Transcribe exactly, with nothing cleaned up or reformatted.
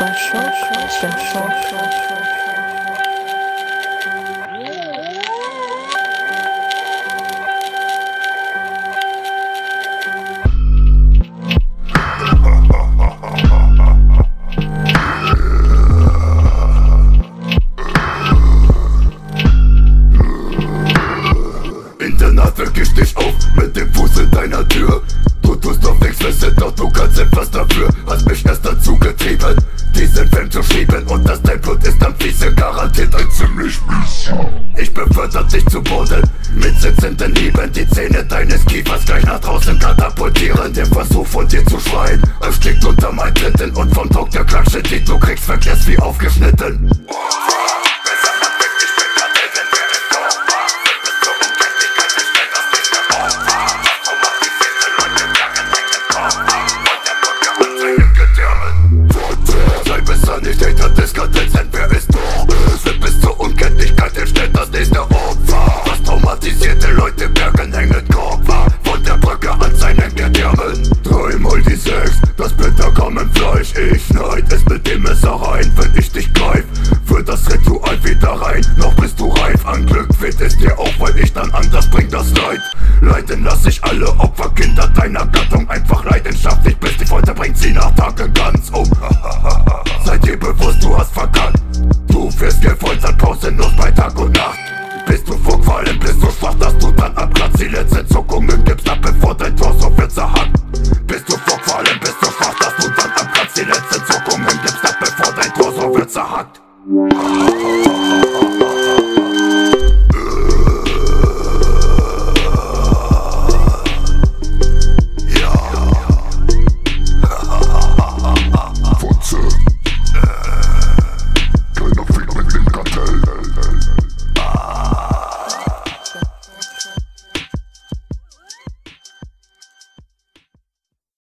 Staschok, Staschok. In der Nacht weck ich dich auf mit dem Fuß in deiner Tür. Du tust doch nichts wissen, doch du kannst etwas dafür. Hast mich erst dazu getrieben, diesen Film zu schieben. Und das dein Blut ist am Fiese, garantiert ein ziemlich bisschen. Ich befördert dich zu Boden mit sitzenden Hieben. Die Zähne deines Kiefers gleich nach draußen katapultieren. Der Versuch von dir zu schreien erstickt unter meinen Tritten. Und vom Druck der Klatsche, die du kriegst, verkehrst wie aufgeschnitten. Nicht hinter Diskadenz, denn wer ist es wird bis zur Unkenntlichkeit entstellt das nächste Opfer. Was traumatisierte Leute bergen, hängen Kopfer von der Brücke an seinen Gedärmen. Dreimal die sechs, das Pentagramm im Fleisch. Ich schneid es mit dem Messer rein, wenn ich dich greif. Für das Ritual wieder rein, noch bist du reif. An Glück fehlt es dir auch, weil ich dann anders bring das Leid. Leiden lass ich alle Opferkinder deiner Gattung einfach leidenschaftlich, bis die Folter bringt sie nach Tagen ganz um. Sei dir bewusst, du hast verkackt. Du wirst gefoltert, pausenlos bei Tag und Nacht. Bist du vorgefallen, bist du schwach, dass du dann abkratzt. Die letzten Zuckungen gibst ab, bevor dein Torso wird zerhackt. Bist du vorgefallen, bist du schwach, dass du dann abkratzt. Die letzten Zuckungen gibst ab, bevor dein Torso wird zerhackt.